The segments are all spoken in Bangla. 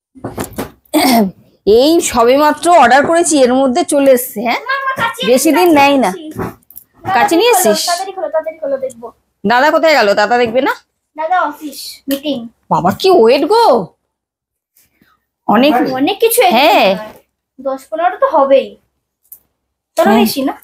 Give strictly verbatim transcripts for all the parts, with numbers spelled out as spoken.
এই সবে মাত্র অর্ডার করেছি, এর মধ্যে চলে এসছে। হ্যাঁ, বেশি দিন নেই না। কাছে নিয়ে এসছিস? দাদা কোথায় গেল? দাদা দেখবে না? দাদা অফিস মিটিং। বাবা কি ওয়েট গো, অনেক অনেক কিছু। হ্যাঁ, দশ পনেরো তো হবেই, তোর বেশি না?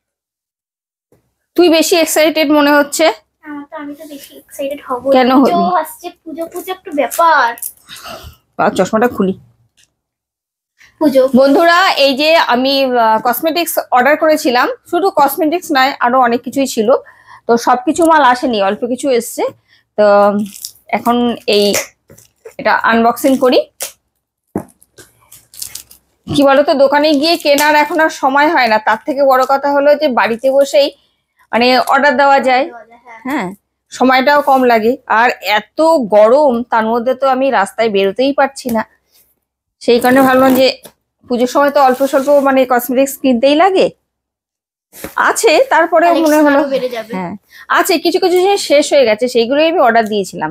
তুই বেশি এক্সাইটেড মনে হচ্ছে। আমি তো বেশি এক্সাইটেড হব। কেন হবি? পুজো আসছে, পুজো পুজো একটু ব্যাপার। চশমাটা খুলি। পুজো বন্ধুরা, এই যে আমি কসমেটিক্স অর্ডার করেছিলাম, শুধু কসমেটিক্স নয় আরো অনেক কিছুই ছিল, তো সবকিছু মাল আসেনি, অল্প কিছু এসছে। তো এখন এই এটা আনবক্সিং করি। কি বলতো, দোকানে গিয়ে কেনার এখন আর সময় হয় না, তার থেকে বড় কথা হলো যে বাড়িতে বসেই মানে অর্ডার দেওয়া যায়। হ্যাঁ, সময়টাও কম লাগে, আর এত গরম, তার মধ্যে তো আমি রাস্তায় বেরোতেই পারছি না। সেই কারণে ভাবলাম যে পুজোর সময় তো অল্প স্বল্প মানে কসমেটিক্স কিনতেই লাগে, আছে, তারপরে মনে হলো হ্যাঁ আছে, কিছু কিছু জিনিস শেষ হয়ে গেছে, সেইগুলোই আমি অর্ডার দিয়েছিলাম।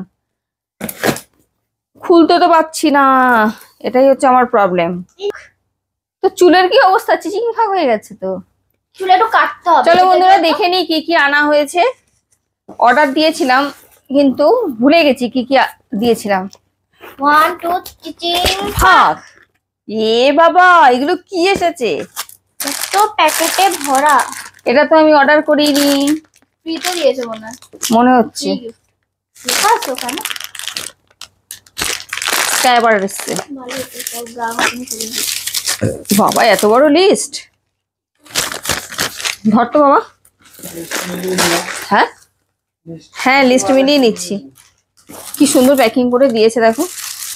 খুলতে তো পারছি না, এটাই হচ্ছে আমার প্রবলেম। তো চুলের কি অবস্থা? চিচিং ভাগ হয়ে গেছে তো, চুলে একটু কাটতে হবে। চলো বন্ধুরা দেখে নিই কি কি আনা হয়েছে। অর্ডার দিয়েছিলাম কিন্তু ভুলে গেছি কি কি দিয়েছিলাম। ওয়ান টু চিচিং ভাগ। এ বাবা, এগুলো কি এসেছে? তো প্যাকেটে ভরা। এটা তো আমি অর্ডার করিনি। ফ্রি তো দিয়েছে মনে হয়, মনে হচ্ছে। লেখা আছে ওখানে। স্ক্যাবার এসছে। ভালো হতো সব গ্রাম আপনি করে দিই। বাবা এত বড় লিস্ট, ধর তো বাবা। হ্যাঁ হ্যাঁ, লিস্ট মিলিয়ে নিচ্ছি। কি সুন্দর প্যাকিং করে দিয়েছে দেখো।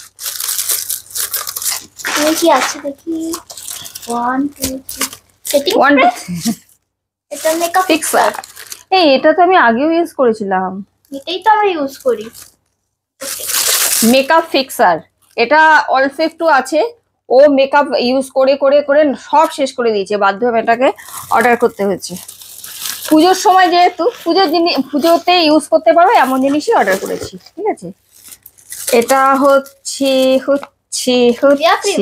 কি আছে দেখি। One two three. One two এটা মেকআপ ফিক্সার। এই এটা তো আমি আগেও ইউজ করেছিলাম। এটাই তো আমরা ইউজ করি, মেকআপ ফিক্সার। এটা অল্প একটু আছে, ও মেকআপ ইউজ করে করে করে সব শেষ করে দিয়েছে, বাধ্য হয়ে এটাকে অর্ডার করতে হয়েছে। পুজোর সময় যেহেতু পুজোর জিনিস পুজোতে ইউজ করতে পারো এমন জিনিসই অর্ডার করেছি, ঠিক আছে। এটা হচ্ছে হচ্ছে হচ্ছে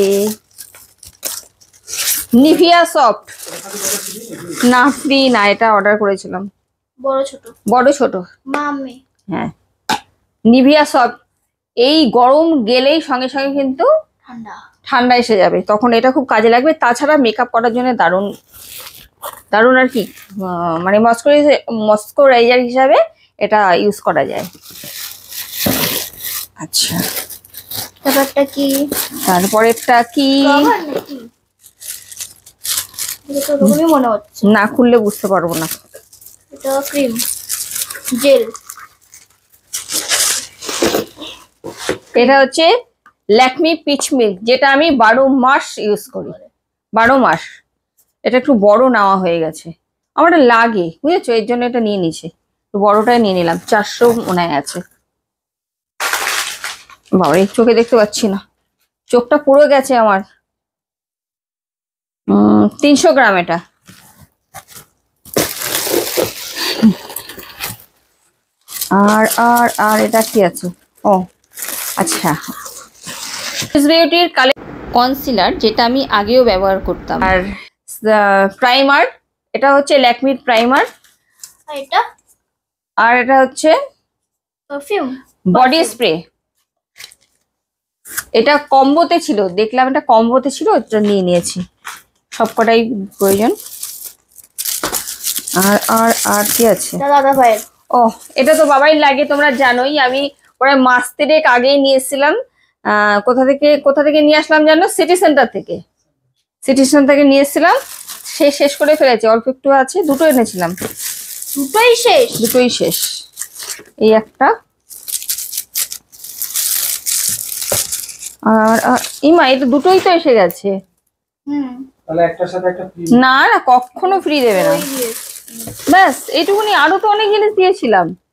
নিভিয়া সফট। না ফ্রি না, এটা অর্ডার করেছিলাম। বড় ছোট বড় ছোট মাম্মি। হ্যাঁ, নিভিয়া সফট। এই গরম গেলেই সঙ্গে সঙ্গে কিন্তু ঠান্ডা ঠান্ডা এসে যাবে, তখন এটা খুব কাজে লাগবে। তাছাড়া মেকআপ করার জন্য দারুণ দারুণ আর কি, মানে মস্কুরাইজার মস্কুরাইজার হিসাবে এটা ইউজ করা যায়। আচ্ছা, তারপরটা কি? তারপরেরটা কি? এটা তো রকমই মনে হচ্ছে, না খুললে বুঝতে পারবো না। এটা ক্রিম জেল। এটা হচ্ছে ল্যাকমি পিচ মিল্ক, যেটা আমি বারো মাস ইউজ করি, বারো মাস। এটা একটু বড় নেওয়া হয়ে গেছে, আমার লাগে বুঝেছো, এর জন্য এটা নিয়ে নিছি। বড়টাই নিয়ে নিলাম, চারশো মনে আছে। বাবা এই চোখে দেখতে পাচ্ছি না, চোখটা পুরো গেছে আমার। উম তিনশো গ্রাম এটা। আর আর আর এটা কি আছে? ও আচ্ছা, বিউটির কালেক্ট কনসিলার, যেটা আমি আগেও ব্যবহার করতাম। আর প্রাইমার, এটা হচ্ছে ল্যাকমির প্রাইমার। এটা আর এটা হচ্ছে পারফিউম বডি স্প্রে। এটা কম্বোতে ছিল, দেখলাম এটা কম্বোতে ছিল, এটা নিয়ে নিয়েছি। সবকটাই প্রয়োজন। আর আর আর কি আছে? দাদা ভাইয়ের। ও এটা তো বাবাই লাগে, তোমরা জানোই। আমি প্রায় মাস তিনেক আগেই নিয়ে এসেছিলাম। আহ কোথা থেকে কোথা থেকে নিয়ে আসলাম জানো? সিটি সেন্টার থেকে। সিটি সেন্টার থেকে নিয়ে এসেছিলাম, সে শেষ করে ফেলেছে, অল্প একটু আছে। দুটো এনেছিলাম, দুটোই শেষ। দুটোই শেষ। এই একটা, আর ইমা এটা দুটোই তো এসে গেছে। হুম, তাহলে একটার সাথে একটা ফ্রি? না না, কখনো ফ্রি দেবে না। ব্যাস এইটুকুনি, আরো তো অনেক জিনিস দিয়েছিলাম।